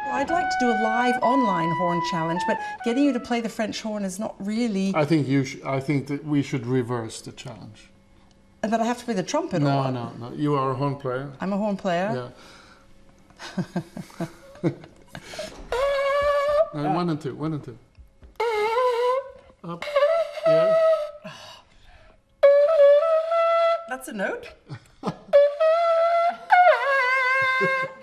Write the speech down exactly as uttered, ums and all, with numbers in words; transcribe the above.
I'd like to do a live online horn challenge, but getting you to play the French horn is not really... I think you sh I think that we should reverse the challenge. And that I have to play the trumpet no, or... No, no, You are a horn player. I'm a horn player? Yeah. uh, one and two, one and two. Up. Yeah. That's a note?